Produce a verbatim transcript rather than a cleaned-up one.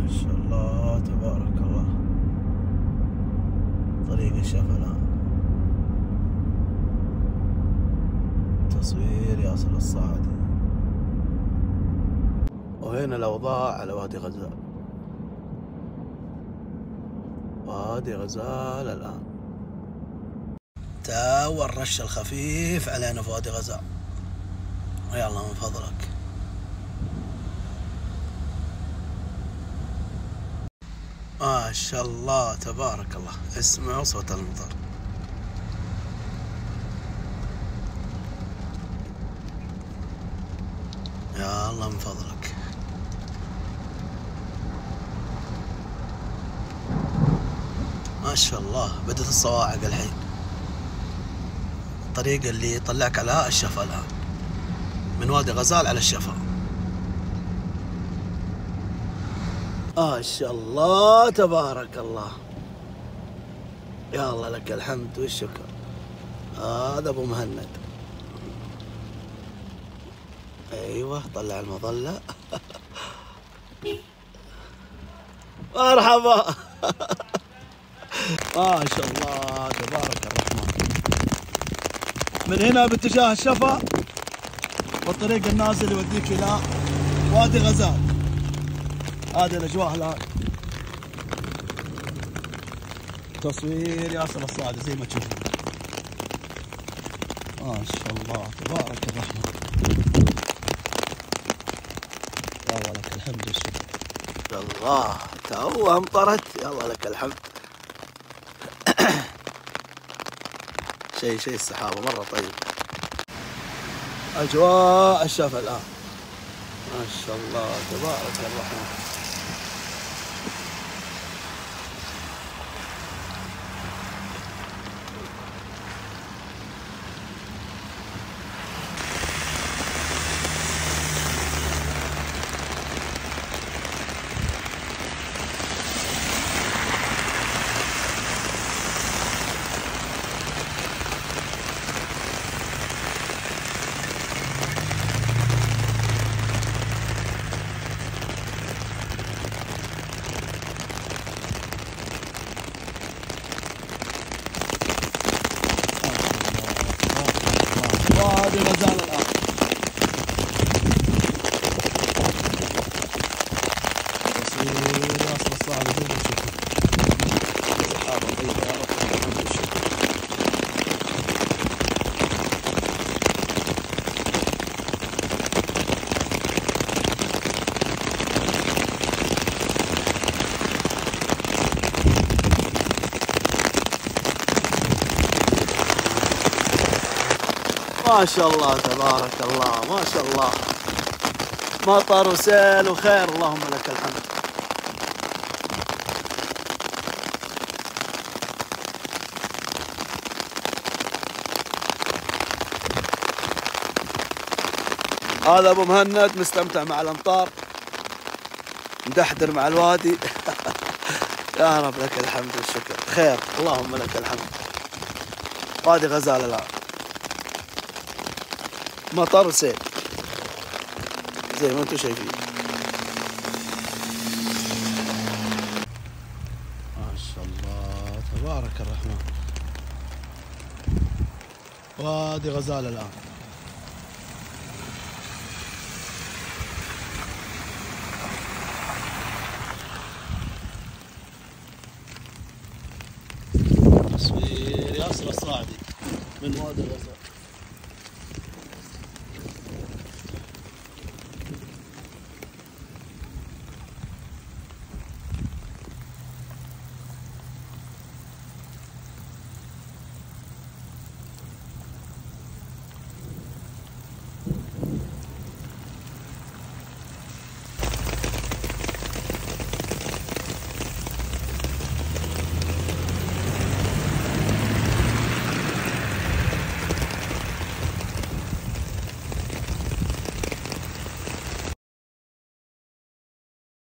ما شاء الله تبارك الله. طريق الشفا الآن، تصوير ياسر الصاعدي. وهنا الأوضاع على وادي غزال. وادي غزال الآن تو الرش الخفيف علينا في وادي غزال. يلا من فضلك. ما شاء الله تبارك الله، اسمعوا صوت المطر. يا الله من فضلك. ما شاء الله بدت الصواعق الحين. الطريق اللي يطلعك على الشفا الآن، من وادي غزال على الشفا. ما شاء الله تبارك الله. يا الله لك الحمد والشكر. هذا ابو مهند. ايوه طلع المظلة. مرحبا. ما شاء الله تبارك الرحمن. من هنا باتجاه الشفا والطريق النازل يوديك الى وادي غزال. هذه الاجواء الان. تصوير ياسر الصاعدي زي ما تشوفون. ما شاء الله تبارك الرحمن. يا الله لك الحمد والشكر. الله تو امطرت. يا الله لك الحمد. شيء شيء السحابة مرة طيب. أجواء الشفا الآن. ما شاء الله تبارك الرحمن. وادي غزال الآن. تصوير ياسر الصاعدي زي ما تشوفون. سحابة طيبة يا رب الحمد والشكر. ما شاء الله تبارك الله. ما شاء الله مطر وسيل وخير. اللهم لك الحمد. هذا ابو مهند مستمتع مع الامطار، مدحدر مع الوادي. يا رب لك الحمد والشكر. خير اللهم لك الحمد. وادي غزال الآن مطر وسيل زي ما انتم شايفين. ما شاء الله تبارك الرحمن. وادي غزال الآن. تصوير ياسر الصاعدي من وادي غزال.